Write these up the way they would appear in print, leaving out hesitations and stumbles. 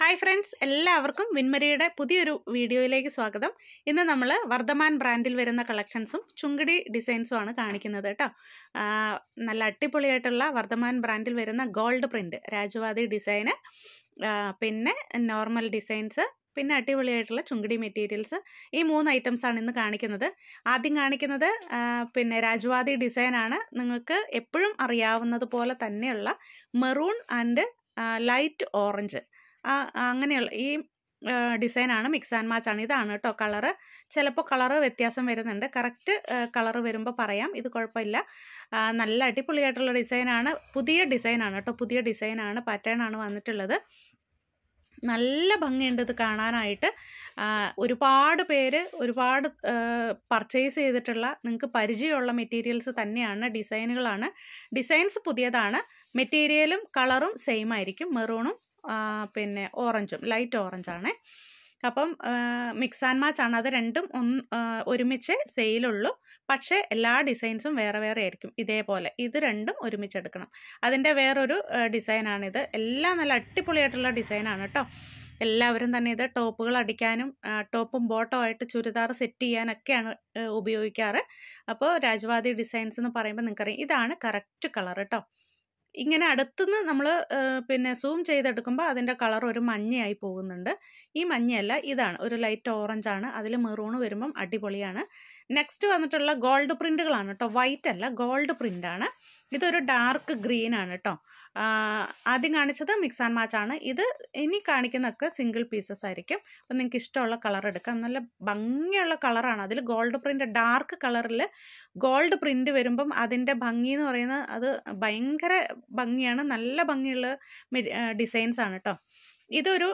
Hi friends, എല്ലാവർക്കും വിൻമരിയുടെ പുതിയൊരു വീഡിയോയിലേക്ക് സ്വാഗതം. ഇന്ന് നമ്മൾ വർദ്ധമാൻ ബ്രാൻഡിൽ വരുന്ന കളക്ഷൻസും ചുങ്കിടി ഡിസൈൻസും ആണ് കാണിക്കുന്നത് കേട്ടോ. നല്ല അടിപൊളിയായിട്ടുള്ള വർദ്ധമാൻ ബ്രാൻഡിൽ വരുന്ന ഗോൾഡ് പ്രിൻറ്റ് രാജവാദി ഡിസൈന്, പിന്നെ നോർമൽ ഡിസൈൻസ്, പിന്നെ അടിപൊളിയായിട്ടുള്ള ചുങ്കിടി മെറ്റീരിയൽസ്. ഈ 3 ഐറ്റംസാണ് ഇന്ന് കാണിക്കുന്നത്. ആദ്യം കാണിക്കുന്നത് പിന്നെ രാജവാദി ഡിസൈനാണ്. നിങ്ങൾക്ക് എപ്പോഴും അറിയാവുന്നത് പോലെ തന്നെയുള്ള മെറൂൺ ആൻഡ് ലൈറ്റ് ഓറഞ്ച് അങ്ങനെയുള്ള ഈ ഡിസൈനാണ്. മിക്സ് ആൻഡ് മാച്ച് ആണ്. ഇതാണ് കേട്ടോ കളറ്. ചിലപ്പോൾ കളറ് വ്യത്യാസം വരുന്നുണ്ട്. കറക്റ്റ് കളറ് വരുമ്പോൾ പറയാം, ഇത് കുഴപ്പമില്ല. നല്ല അടിപൊളിയായിട്ടുള്ള ഡിസൈനാണ്. പുതിയ ഡിസൈനാണ് കേട്ടോ, പുതിയ ഡിസൈനാണ്, പാറ്റേൺ ആണ് വന്നിട്ടുള്ളത്. നല്ല ഭംഗിയുണ്ട് ഇത് കാണാനായിട്ട്. ഒരുപാട് പേര് പർച്ചേസ് ചെയ്തിട്ടുള്ള, നിങ്ങൾക്ക് പരിചയമുള്ള മെറ്റീരിയൽസ് തന്നെയാണ്, ഡിസൈനുകളാണ്. ഡിസൈൻസ് പുതിയതാണ്, മെറ്റീരിയലും കളറും സെയിം ആയിരിക്കും. മെറൂണും പിന്നെ ഓറഞ്ചും, ലൈറ്റ് ഓറഞ്ചാണ്. അപ്പം മിക്സ് ആൻഡ് മാച്ച് ആണ്. അത് രണ്ടും ഒരുമിച്ച് സെയിലുള്ളൂ. പക്ഷേ എല്ലാ ഡിസൈൻസും വേറെ വേറെ ആയിരിക്കും. ഇതേപോലെ ഇത് രണ്ടും ഒരുമിച്ചെടുക്കണം. അതിൻ്റെ വേറൊരു ഡിസൈനാണിത്. എല്ലാം നല്ല അടിപൊളിയായിട്ടുള്ള ഡിസൈനാണ് കേട്ടോ. എല്ലാവരും തന്നെ ഇത് ടോപ്പുകൾ അടിക്കാനും ടോപ്പും ബോട്ടോ ആയിട്ട് ചുരിദാർ സെറ്റ് ചെയ്യാനൊക്കെയാണ് ഉപയോഗിക്കാറ്. അപ്പോൾ രാജവാദി ഡിസൈൻസ് എന്ന് പറയുമ്പോൾ നിങ്ങൾക്കറിയാം, ഇതാണ് കറക്റ്റ് കളർ കേട്ടോ. ഇങ്ങനെ അടുത്തുനിന്ന് നമ്മൾ പിന്നെ സൂം ചെയ്തെടുക്കുമ്പോൾ അതിൻ്റെ കളർ ഒരു മഞ്ഞയായി പോകുന്നുണ്ട്. ഈ മഞ്ഞയല്ല, ഇതാണ് ഒരു ലൈറ്റ് ഓറഞ്ചാണ്. അതിൽ മെറൂൺ വരുമ്പം അടിപൊളിയാണ്. നെക്സ്റ്റ് വന്നിട്ടുള്ള ഗോൾഡ് പ്രിൻറ്റുകളാണ് കേട്ടോ. വൈറ്റ് അല്ല, ഗോൾഡ് പ്രിൻ്റാണ്. ഇതൊരു ഡാർക്ക് ഗ്രീൻ ആണ് കേട്ടോ. ആദ്യം കാണിച്ചത് മിക്സ് ആൻഡ് മാച്ച് ആണ്. ഇത് ഇനി കാണിക്കുന്നതൊക്കെ സിംഗിൾ പീസസ് ആയിരിക്കും. അപ്പം നിങ്ങൾക്ക് ഇഷ്ടമുള്ള കളർ എടുക്കാം. നല്ല ഭംഗിയുള്ള കളറാണ്. അതിൽ ഗോൾഡ് പ്രിൻ്റ്, ഡാർക്ക് കളറിൽ ഗോൾഡ് പ്രിൻ്റ് വരുമ്പം അതിൻ്റെ ഭംഗി എന്ന് പറയുന്നത് അത് ഭയങ്കര ഭംഗിയാണ്. നല്ല ഭംഗിയുള്ള ഡിസൈൻസ് ആണ് കേട്ടോ. ഇതൊരു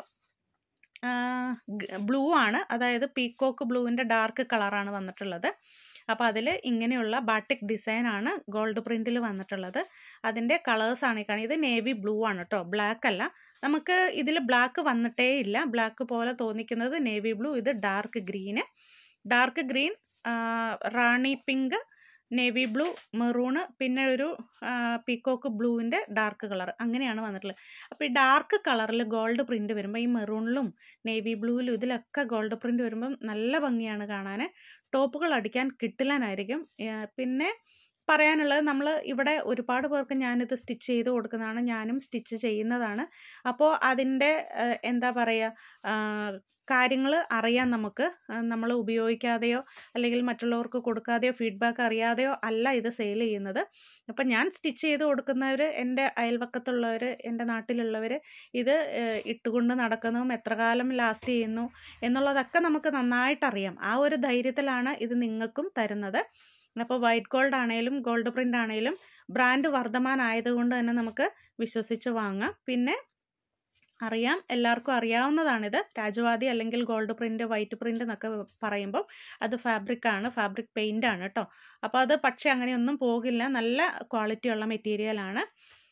ബ്ലൂ ആണ്, അതായത് പീക്കോക്ക് ബ്ലൂവിൻ്റെ ഡാർക്ക് കളറാണ് വന്നിട്ടുള്ളത്. അപ്പോൾ അതിൽ ഇങ്ങനെയുള്ള ബാട്ടിക് ഡിസൈനാണ് ഗോൾഡ് പ്രിൻറ്റിൽ വന്നിട്ടുള്ളത്. അതിൻ്റെ കളേഴ്സാണ് ഈ കാണുന്നത്. ഇത് നേവി ബ്ലൂ ആണ് കേട്ടോ, ബ്ലാക്ക് അല്ല. നമുക്ക് ഇതിൽ ബ്ലാക്ക് വന്നിട്ടേ ഇല്ല. ബ്ലാക്ക് പോലെ തോന്നിക്കുന്നത് നേവി ബ്ലൂ. ഇത് dark green, dark green, rani pink, navy blue, maroon, പിന്നെ ഒരു പീക്കോക്ക് ബ്ലൂവിൻ്റെ ഡാർക്ക് കളർ, അങ്ങനെയാണ് വന്നിട്ടുള്ളത്. അപ്പോൾ ഈ ഡാർക്ക് കളറിൽ ഗോൾഡ് പ്രിൻറ്റ് വരുമ്പോൾ ഈ മെറൂണിലും നേവി ബ്ലൂവിലും ഇതിലൊക്കെ ഗോൾഡ് പ്രിൻറ്റ് വരുമ്പം നല്ല ഭംഗിയാണ് കാണാൻ. ടോപ്പുകൾ അടിക്കാൻ കിട്ടില്ലാനായിരിക്കും. പിന്നെ പറയാനുള്ളത്, നമ്മൾ ഇവിടെ ഒരുപാട് പേർക്ക് ഞാനിത് സ്റ്റിച്ച് ചെയ്ത് കൊടുക്കുന്നതാണ്, ഞാനും സ്റ്റിച്ച് ചെയ്യുന്നതാണ്. അപ്പോൾ അതിൻ്റെ എന്താ പറയുക, കാര്യങ്ങൾ അറിയാം നമുക്ക്. നമ്മൾ ഉപയോഗിക്കാതെയോ അല്ലെങ്കിൽ മറ്റുള്ളവർക്ക് കൊടുക്കാതെയോ ഫീഡ്ബാക്ക് അറിയാതെയോ അല്ല ഇത് സെയിൽ ചെയ്യുന്നത്. അപ്പം ഞാൻ സ്റ്റിച്ച് ചെയ്ത് കൊടുക്കുന്നവർ, എൻ്റെ അയൽവക്കത്തുള്ളവർ, എൻ്റെ നാട്ടിലുള്ളവർ ഇത് ഇട്ടുകൊണ്ട് നടക്കുന്നതും എത്ര കാലം ലാസ്റ്റ് ചെയ്യുന്നു എന്നുള്ളതൊക്കെ നമുക്ക് നന്നായിട്ടറിയാം. ആ ഒരു ധൈര്യത്തിലാണ് ഇത് നിങ്ങൾക്കും തരുന്നത്. അപ്പോൾ വൈറ്റ് ഗോൾഡ് ആണെങ്കിലും ഗോൾഡ് പ്രിൻ്റ് ആണെങ്കിലും ബ്രാൻഡ് വർദ്ധമാൻ ആയതുകൊണ്ട് തന്നെ നമുക്ക് വിശ്വസിച്ച് വാങ്ങാം. പിന്നെ അറിയാം, എല്ലാവർക്കും അറിയാവുന്നതാണിത്. രാജവാദി അല്ലെങ്കിൽ ഗോൾഡ് പ്രിൻറ്റ്, വൈറ്റ് പ്രിൻറ്റ് എന്നൊക്കെ പറയുമ്പോൾ അത് ഫാബ്രിക്കാണ്, ഫാബ്രിക് പെയിൻ്റ് ആണ് കേട്ടോ. അപ്പോൾ അത് പക്ഷേ അങ്ങനെയൊന്നും പോകില്ല. നല്ല ക്വാളിറ്റിയുള്ള മെറ്റീരിയലാണ്.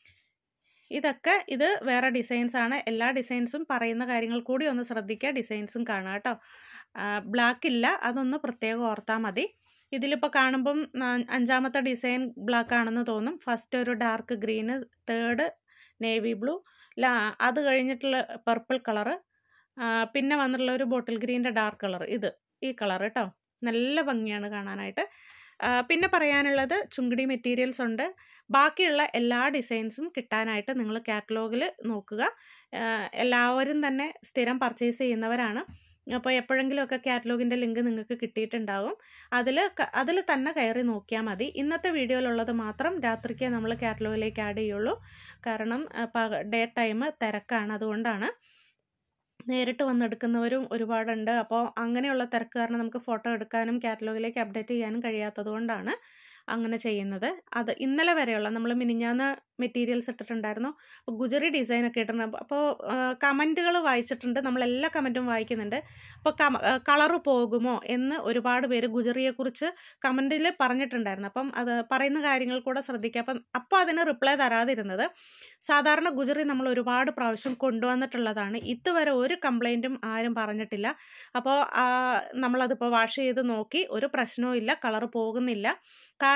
ഇത് വേറെ ഡിസൈൻസാണ്. എല്ലാ ഡിസൈൻസും പറയുന്ന കാര്യങ്ങൾ കൂടി ഒന്ന് ശ്രദ്ധിക്കുക. ഡിസൈൻസും കാണുക കേട്ടോ. ബ്ലാക്ക് ഇല്ല, അതൊന്ന് പ്രത്യേകം ഓർത്താൽ മതി. ഇതിലിപ്പോൾ കാണുമ്പം 5ാമത്തെ ഡിസൈൻ ബ്ലാക്ക് ആണെന്ന് തോന്നും. ഫസ്റ്റ് ഒരു dark green, third navy blue, അത് കഴിഞ്ഞിട്ടുള്ള പർപ്പിൾ കളറ്, പിന്നെ വന്നിട്ടുള്ള ഒരു ബോട്ടിൽ ഗ്രീൻ്റെ ഡാർക്ക് കളർ, ഈ കളർ കേട്ടോ. നല്ല ഭംഗിയാണ് കാണാനായിട്ട്. പിന്നെ പറയാനുള്ളത്, ചുങ്കിടി മെറ്റീരിയൽസ് ഉണ്ട്. ബാക്കിയുള്ള എല്ലാ ഡിസൈൻസും കിട്ടാനായിട്ട് നിങ്ങൾ കാറ്റലോഗിൽ നോക്കുക. എല്ലാവരും തന്നെ സ്ഥിരം പർച്ചേസ് ചെയ്യുന്നവരാണ്. അപ്പോൾ എപ്പോഴെങ്കിലുമൊക്കെ കാറ്റലോഗിൻ്റെ ലിങ്ക് നിങ്ങൾക്ക് കിട്ടിയിട്ടുണ്ടാകും. അതിൽ തന്നെ കയറി നോക്കിയാൽ മതി. ഇന്നത്തെ വീഡിയോയിലുള്ളത് മാത്രം രാത്രിക്ക് നമ്മൾ കാറ്റലോഗിലേക്ക് ആഡ് ചെയ്യുള്ളൂ. കാരണം ഡേ ടൈം തിരക്കാണ്, അതുകൊണ്ടാണ്. നേരിട്ട് വന്നെടുക്കുന്നവരും ഒരുപാടുണ്ട്. അപ്പോൾ അങ്ങനെയുള്ള തിരക്ക് കാരണം നമുക്ക് ഫോട്ടോ എടുക്കാനും കാറ്റലോഗിലേക്ക് അപ്ഡേറ്റ് ചെയ്യാനും കഴിയാത്തത് കൊണ്ടാണ് അങ്ങനെ ചെയ്യുന്നത്. അത് ഇന്നലെ വരെയുള്ള, നമ്മൾ മിനിഞ്ഞാന്ന് മെറ്റീരിയൽസ് ഇട്ടിട്ടുണ്ടായിരുന്നു. അപ്പോൾ ഗുജറി ഡിസൈനൊക്കെ ഇട്ടിട്ടുണ്ട്. അപ്പോൾ കമൻറ്റുകൾ വായിച്ചിട്ടുണ്ട്, നമ്മളെല്ലാ കമൻറ്റും വായിക്കുന്നുണ്ട്. അപ്പോൾ കളറ് പോകുമോ എന്ന് ഒരുപാട് പേര് ഗുജറിയെക്കുറിച്ച് കമൻറ്റിൽ പറഞ്ഞിട്ടുണ്ടായിരുന്നു. അപ്പം അത് പറയുന്ന കാര്യങ്ങൾ കൂടെ ശ്രദ്ധിക്കുക. അപ്പോൾ അതിന് റിപ്ലൈ തരാതിരുന്നത്, സാധാരണ ഗുജറി നമ്മൾ ഒരുപാട് പ്രാവശ്യം കൊണ്ടുവന്നിട്ടുള്ളതാണ്. ഇതുവരെ ഒരു കംപ്ലൈൻറ്റും ആരും പറഞ്ഞിട്ടില്ല. അപ്പോൾ നമ്മളതിപ്പോൾ വാഷ് ചെയ്ത് നോക്കി, ഒരു പ്രശ്നവും ഇല്ല, കളറ് പോകുന്നില്ല. കാരണം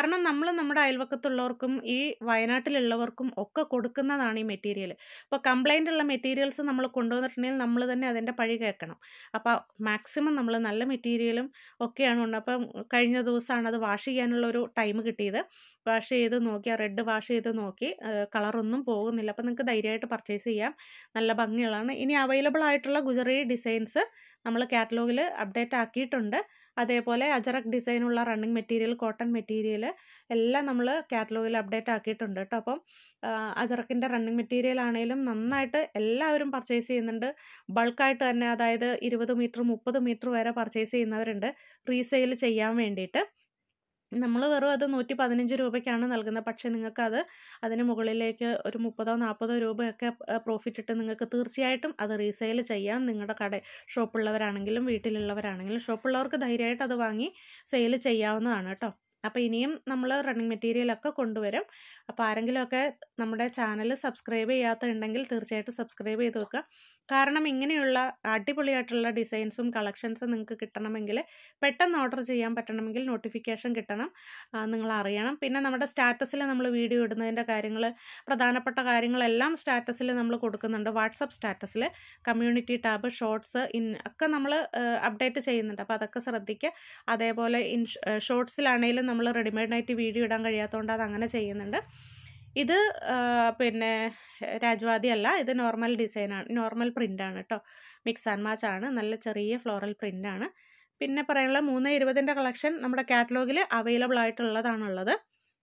കാരണം നമ്മൾ നമ്മുടെ അയൽവക്കത്തുള്ളവർക്കും ഈ വയനാട്ടിലുള്ളവർക്കും ഒക്കെ കൊടുക്കുന്നതാണ് ഈ മെറ്റീരിയൽ. ഇപ്പോൾ കംപ്ലൈൻ്റ് ഉള്ള മെറ്റീരിയൽസ് നമ്മൾ കൊണ്ടുവന്നിട്ടുണ്ടെങ്കിൽ നമ്മൾ തന്നെ അതിൻ്റെ പഴി കേൾക്കണം. അപ്പോൾ മാക്സിമം നമ്മൾ നല്ല മെറ്റീരിയലും ഒക്കെയാണ് കൊണ്ട്. അപ്പം കഴിഞ്ഞ ദിവസമാണ് അത് വാഷ് ചെയ്യാനുള്ളൊരു ടൈം കിട്ടിയത്. വാഷ് ചെയ്ത് നോക്കി, ആ റെഡ് വാഷ് ചെയ്ത് നോക്കി, കളറൊന്നും പോകുന്നില്ല. അപ്പോൾ നിങ്ങൾക്ക് ധൈര്യമായിട്ട് പർച്ചേസ് ചെയ്യാം, നല്ല ഭംഗിയുള്ളതാണ്. ഇനി അവൈലബിൾ ആയിട്ടുള്ള ഗുജറി ഡിസൈൻസ് നമ്മൾ കാറ്റലോഗിൽ അപ്ഡേറ്റ് ആക്കിയിട്ടുണ്ട്. അതേപോലെ അജറക് ഡിസൈനുള്ള റണ്ണിങ് മെറ്റീരിയൽ, കോട്ടൺ മെറ്റീരിയൽ എല്ലാം നമ്മൾ കാറ്റലോഗിൽ അപ്ഡേറ്റ് ആക്കിയിട്ടുണ്ട് കേട്ടോ. അപ്പം അജറക്കിൻ്റെ റണ്ണിങ് മെറ്റീരിയൽ ആണെങ്കിലും നന്നായിട്ട് എല്ലാവരും പർച്ചേസ് ചെയ്യുന്നുണ്ട്. ബൾക്കായിട്ട് തന്നെ, അതായത് 20 മീറ്റർ 30 മീറ്റർ വരെ പർച്ചേസ് ചെയ്യുന്നവരുണ്ട് റീസെയിൽ ചെയ്യാൻ വേണ്ടിയിട്ട്. നമ്മൾ വെറും അത് 115 രൂപയ്ക്കാണ് നൽകുന്നത്. പക്ഷേ നിങ്ങൾക്കത് അതിന് മുകളിലേക്ക് ഒരു 30-40 രൂപയൊക്കെ പ്രോഫിറ്റ് ഇട്ട് നിങ്ങൾക്ക് തീർച്ചയായിട്ടും അത് റീസെയിൽ ചെയ്യാം. നിങ്ങളുടെ ഷോപ്പുള്ളവരാണെങ്കിലും വീട്ടിലുള്ളവരാണെങ്കിലും, ഷോപ്പുള്ളവർക്ക് ധൈര്യമായിട്ട് അത് വാങ്ങി സെയിൽ ചെയ്യാവുന്നതാണ് കേട്ടോ. അപ്പോൾ ഇനിയും നമ്മൾ റണ്ണിങ് മെറ്റീരിയലൊക്കെ കൊണ്ടുവരും. അപ്പോൾ ആരെങ്കിലുമൊക്കെ നമ്മുടെ ചാനൽ സബ്സ്ക്രൈബ് ചെയ്യാത്തതുണ്ടെങ്കിൽ തീർച്ചയായിട്ടും സബ്സ്ക്രൈബ് ചെയ്ത് വെക്കുക. കാരണം ഇങ്ങനെയുള്ള അടിപൊളിയായിട്ടുള്ള ഡിസൈൻസും കളക്ഷൻസും നിങ്ങൾക്ക് കിട്ടണമെങ്കിൽ, പെട്ടെന്ന് ഓർഡർ ചെയ്യാൻ പറ്റണമെങ്കിൽ നോട്ടിഫിക്കേഷൻ കിട്ടണം, നിങ്ങൾ അറിയണം. പിന്നെ നമ്മുടെ സ്റ്റാറ്റസിൽ നമ്മൾ വീഡിയോ ഇടുന്നതിൻ്റെ കാര്യങ്ങൾ, പ്രധാനപ്പെട്ട കാര്യങ്ങളെല്ലാം സ്റ്റാറ്റസിൽ നമ്മൾ കൊടുക്കുന്നുണ്ട്. വാട്സപ്പ് സ്റ്റാറ്റസിൽ കമ്മ്യൂണിറ്റി ടാബ്, ഷോർട്സ് ഒക്കെ നമ്മൾ അപ്ഡേറ്റ് ചെയ്യുന്നുണ്ട്. അപ്പോൾ അതൊക്കെ ശ്രദ്ധിക്കുക. അതേപോലെ ഷോർട്സിലാണെങ്കിലും നമ്മൾ റെഡിമെയ്ഡായിട്ട് വീഡിയോ ഇടാൻ കഴിയാത്തതുകൊണ്ട് അത് അങ്ങനെ ചെയ്യുന്നുണ്ട്. ഇത് പിന്നെ രാജ്വാദി അല്ല, ഇത് നോർമൽ ഡിസൈനാണ്, നോർമൽ പ്രിൻ്റാണ് കേട്ടോ. മിക്സ് ആൻഡ് മാച്ച് ആണ്, നല്ല ചെറിയ ഫ്ലോറൽ പ്രിൻ്റാണ്. പിന്നെ പറയാനുള്ള 320ൻ്റെ കളക്ഷൻ നമ്മുടെ കാറ്റലോഗിൽ അവൈലബിൾ ആയിട്ടുള്ളതാണുള്ളത്.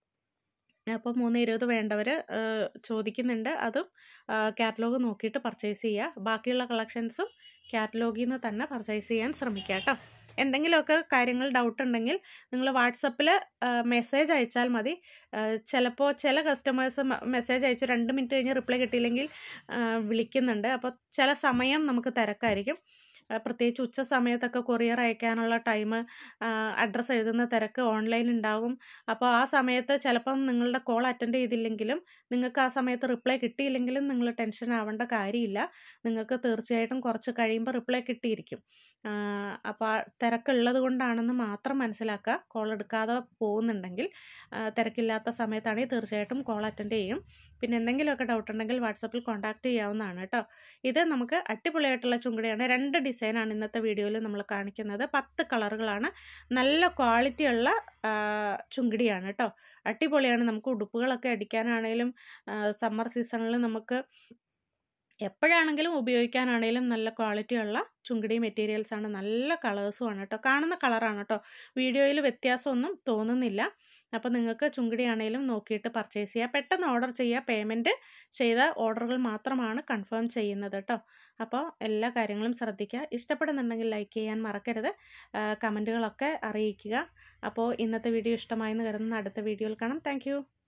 അപ്പോൾ 320 വേണ്ടവർ ചോദിക്കുന്നുണ്ട്. അതും കാറ്റലോഗ് നോക്കിയിട്ട് പർച്ചേസ് ചെയ്യുക. ബാക്കിയുള്ള കളക്ഷൻസും കാറ്റലോഗിൽ നിന്ന് തന്നെ പർച്ചേസ് ചെയ്യാൻ ശ്രമിക്കുക കേട്ടോ. എന്തെങ്കിലുമൊക്കെ കാര്യങ്ങൾ ഡൗട്ട് ഉണ്ടെങ്കിൽ നിങ്ങൾ വാട്സപ്പിൽ മെസ്സേജ് അയച്ചാൽ മതി. ചിലപ്പോൾ ചില കസ്റ്റമേഴ്സ് മെസ്സേജ് അയച്ചു 2 മിനിറ്റ് കഴിഞ്ഞ് റിപ്ലൈ കിട്ടിയില്ലെങ്കിൽ വിളിക്കുന്നുണ്ട്. അപ്പോൾ ചില സമയം നമുക്ക് തിരക്കായിരിക്കും. പ്രത്യേകിച്ച് ഉച്ച സമയത്തൊക്കെ കൊറിയർ അയക്കാനുള്ള ടൈം, അഡ്രസ്സ് എഴുതുന്ന തിരക്ക് ഓൺലൈൻ ഉണ്ടാകും. അപ്പോൾ ആ സമയത്ത് ചിലപ്പം നിങ്ങളുടെ കോൾ അറ്റൻഡ് ചെയ്തില്ലെങ്കിലും, നിങ്ങൾക്ക് ആ സമയത്ത് റിപ്ലൈ കിട്ടിയില്ലെങ്കിലും നിങ്ങൾ ടെൻഷൻ ആവേണ്ട കാര്യമില്ല. നിങ്ങൾക്ക് തീർച്ചയായിട്ടും കുറച്ച് കഴിയുമ്പോൾ റിപ്ലൈ കിട്ടിയിരിക്കും. അപ്പോൾ തിരക്കുള്ളത് കൊണ്ടാണെന്ന് മാത്രം മനസ്സിലാക്കുക. കോൾ എടുക്കാതെ പോകുന്നുണ്ടെങ്കിൽ, തിരക്കില്ലാത്ത സമയത്താണെങ്കിൽ തീർച്ചയായിട്ടും കോൾ അറ്റൻഡ് ചെയ്യും. പിന്നെ എന്തെങ്കിലുമൊക്കെ ഡൗട്ട് ഉണ്ടെങ്കിൽ വാട്സപ്പിൽ കോൺടാക്റ്റ് ചെയ്യാവുന്നതാണ് കേട്ടോ. ഇത് നമുക്ക് അടിപൊളിയായിട്ടുള്ള ചുങ്കടിയാണ്. 2 ഡിസൈനാണ് ഇന്നത്തെ വീഡിയോയിൽ നമ്മൾ കാണിക്കുന്നത്. 10 കളറുകളാണ്. നല്ല ക്വാളിറ്റിയുള്ള ചുങ്കടിയാണ് കേട്ടോ. അടിപൊളിയാണ്. നമുക്ക് ഉടുപ്പുകളൊക്കെ അടിക്കാനാണെങ്കിലും സമ്മർ സീസണിൽ നമുക്ക് എപ്പോഴാണെങ്കിലും ഉപയോഗിക്കാനാണെങ്കിലും നല്ല ക്വാളിറ്റിയുള്ള ചുങ്കടി മെറ്റീരിയൽസാണ്. നല്ല കളേഴ്സുമാണ് കേട്ടോ. കാണുന്ന കളറാണ് കേട്ടോ, വീഡിയോയിൽ വ്യത്യാസമൊന്നും തോന്നുന്നില്ല. അപ്പോൾ നിങ്ങൾക്ക് ചുങ്കടി ആണെങ്കിലും നോക്കിയിട്ട് പർച്ചേസ് ചെയ്യുക. പെട്ടെന്ന് ഓർഡർ ചെയ്യുക. പേയ്മെൻറ്റ് ചെയ്ത ഓർഡറുകൾ മാത്രമാണ് കൺഫേം ചെയ്യുന്നത് കേട്ടോ. അപ്പോൾ എല്ലാ കാര്യങ്ങളും ശ്രദ്ധിക്കുക. ഇഷ്ടപ്പെടുന്നുണ്ടെങ്കിൽ ലൈക്ക് ചെയ്യാൻ മറക്കരുത്. കമൻറ്റുകളൊക്കെ അറിയിക്കുക. അപ്പോൾ ഇന്നത്തെ വീഡിയോ ഇഷ്ടമായെന്ന് കരുതുന്ന അടുത്ത വീഡിയോയിൽ കാണാം. താങ്ക്